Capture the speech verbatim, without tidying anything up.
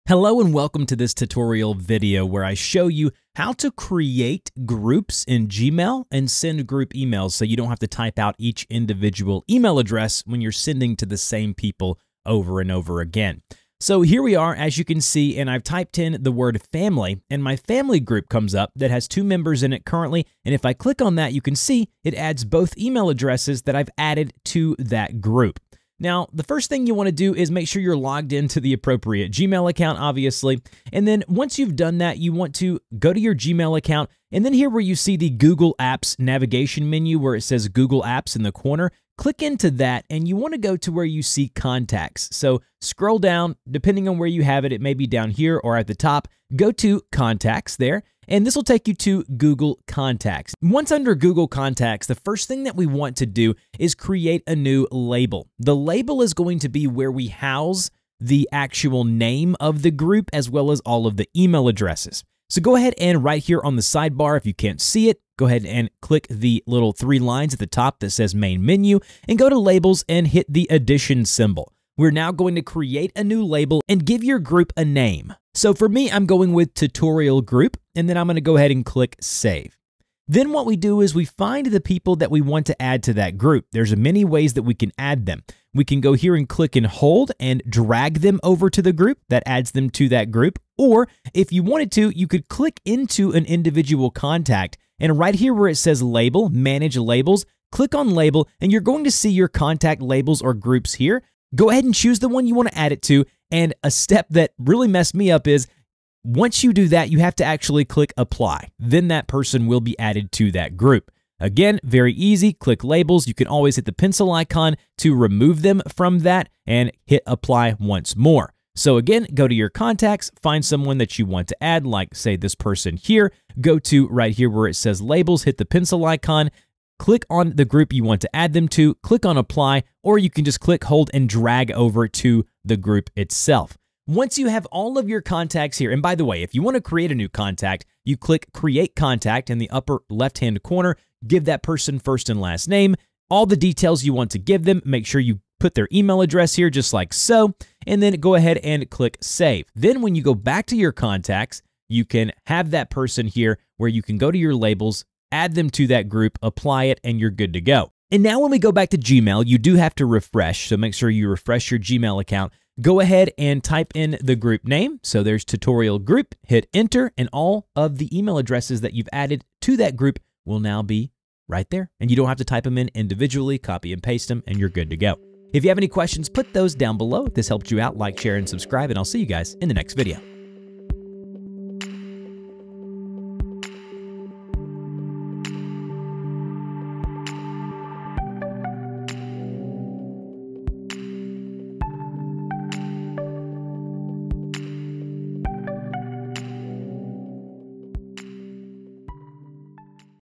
Hello and welcome to this tutorial video where I show you how to create groups in Gmail and send group emails so you don't have to type out each individual email address when you're sending to the same people over and over again. So here we are, as you can see, and I've typed in the word family, and my family group comes up that has two members in it currently, and if I click on that, you can see it adds both email addresses that I've added to that group. Now, the first thing you want to do is make sure you're logged into the appropriate Gmail account, obviously. And then once you've done that, you want to go to your Gmail account. And then here where you see the Google Apps navigation menu where it says Google Apps in the corner, click into that and you want to go to where you see contacts. So scroll down, depending on where you have it, it may be down here or at the top. Go to contacts there. And this will take you to Google Contacts. Once under Google Contacts, the first thing that we want to do is create a new label. The label is going to be where we house the actual name of the group as well as all of the email addresses. So go ahead and right here on the sidebar, if you can't see it, go ahead and click the little three lines at the top that says Main Menu and go to Labels and hit the addition symbol. We're now going to create a new label and give your group a name. So for me, I'm going with Tutorial Group, and then I'm going to go ahead and click Save. Then what we do is we find the people that we want to add to that group. There's many ways that we can add them. We can go here and click and hold and drag them over to the group. That adds them to that group. Or if you wanted to, you could click into an individual contact, and right here where it says Label, Manage Labels, click on Label, and you're going to see your contact labels or groups here. Go ahead and choose the one you want to add it to. And a step that really messed me up is once you do that, you have to actually click Apply. Then that person will be added to that group. Again, very easy. Click Labels. You can always hit the pencil icon to remove them from that and hit Apply once more. So again, go to your contacts, find someone that you want to add, like say this person here. Go to right here where it says Labels, hit the pencil icon, click on the group you want to add them to, click on Apply, or you can just click, hold, and drag over to the group itself. Once you have all of your contacts here, and by the way, if you want to create a new contact, you click Create Contact in the upper left-hand corner, give that person first and last name, all the details you want to give them, make sure you put their email address here just like so, and then go ahead and click Save. Then when you go back to your contacts, you can have that person here where you can go to your labels, add them to that group, apply it, and you're good to go. And now when we go back to Gmail, you do have to refresh, so make sure you refresh your Gmail account. Go ahead and type in the group name. So there's Tutorial Group, hit Enter, and all of the email addresses that you've added to that group will now be right there. And you don't have to type them in individually, copy and paste them, and you're good to go. If you have any questions, put those down below. If this helped you out, like, share, and subscribe, and I'll see you guys in the next video.